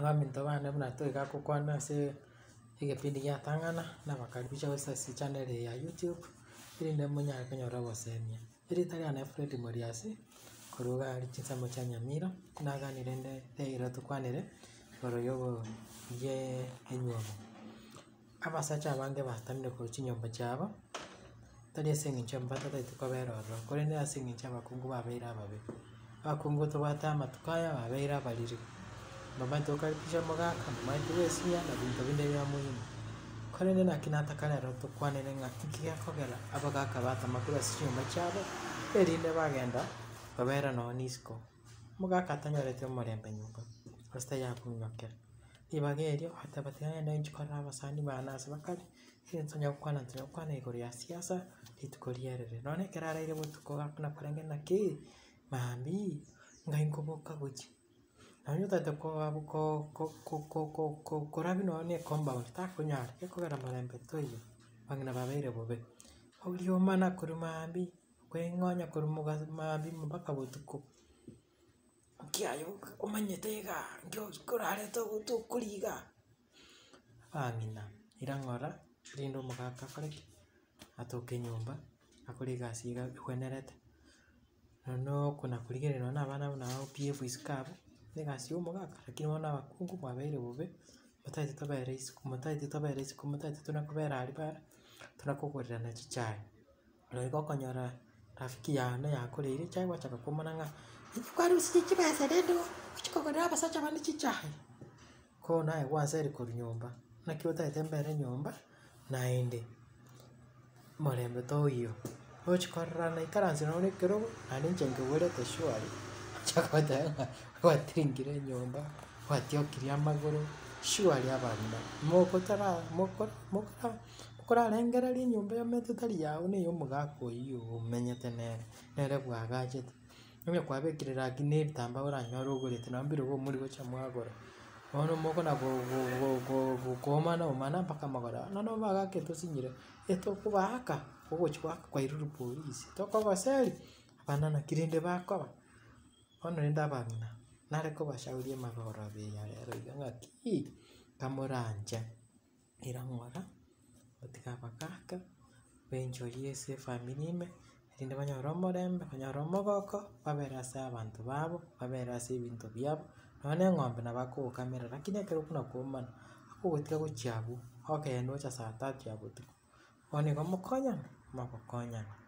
Minto bana buna toiga kukwana se kipindi giatang'ana nabakaribisha gose channel ya YouTube erinde monyara konyora obosemia erita riane Fred Moriasi koruga ari chinsemo chia Nyamira naganire ndeire tukwanire igoro yogo ye enyuomo abasacha abange batamire koruchi nyomba chiabo tari ase eng'encho mbataete kobera ororo korende ase eng'encho abakungu babeire ababe abakungu tobwate amatuko aya babeire abariri nomaete gokaribisha mogaka nomaete goesia na binto binde bia muhimu korende naki nataka rero tukwanire ng'a iki giakogera abagaka batama korwa ase chinyomba chiabo erinde bagenda babera nonye isiko mogaka tanyorete omorembe nyomba gose tayakong'okera ribaga erio ateba tigana inche korora abasani bane ase bakari tonya gokwana igoro ya siasa rituko rierere nonye ekero araire botuko nakorenge naki mambia ngai nkoboka gochia nonye otaete korabia nonye compound takonyara gekogera morembe toiyo bang'ina babeire bobe oriomana korwa mambia kweng'onya korwa mambia mpaka botuko kiaye omanyete iga ngikorarete tokoriga iga bang'ina irang'ora rinde omogaka akore ki atoke nyomba akore egasi iga egwenerete nonya okona korigereri nonye abana buna abo PF isiko abwo na egasi ya omogaka lakini bono abakungu mwabeire bobe motaete tobera isiko motaete tuna kobera aria bare tuna kogorirana chichai roigo gokonyora rafiki yane yakoreire chai gwachaka komona ng'a kwarosirie chibesa rende gochia kogorera abasacha bande chichai ko naye gwanseria korwa nyomba naki otaete mbere nyomba naende morembe toiyo ochi korora naikaranse nonye ekerogo naende inche nkegorete shwari acha goteba ng'a gwatingire nyomba gwatiokirie amagoro shwari abagima mokorarengereria enyomba eomete tari yago na ya omogaka oyio omenyete nere bwagachete onye kwabekire rangi na ebitambaa oranyore ogorete nonye mbirogo omorigocha mwagora bono mokona koomana mpaka magoro nonye abagaka etosinyire etokobaaka ogochi goaka kwairwa polisi tokobaseria abana naki rende bakoba bono rende abang'ina nare kobashauria amagoro abeya rero iga ng'aki kamoranche irang'ora gotiga abagaka baenjoy ase efamily ime erinde banyore omorembe banyore omogoko babere ase abanto babo babere ase ebinto biabo nonye eng'ombe nabo akogokamera lakini ekero buna kwaumana akogotiga gochia abwo ogenda ocha saa tatu ya botuko bono igo mokonyana mogokonyana.